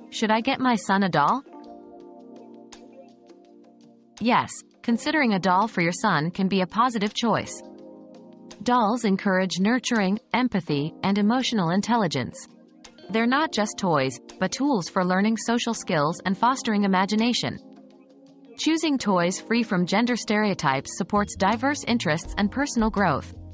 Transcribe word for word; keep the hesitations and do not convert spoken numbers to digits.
Should I get my son a doll? Yes, considering a doll for your son can be a positive choice. Dolls encourage nurturing, empathy, and emotional intelligence. They're not just toys, but tools for learning social skills and fostering imagination. Choosing toys free from gender stereotypes supports diverse interests and personal growth.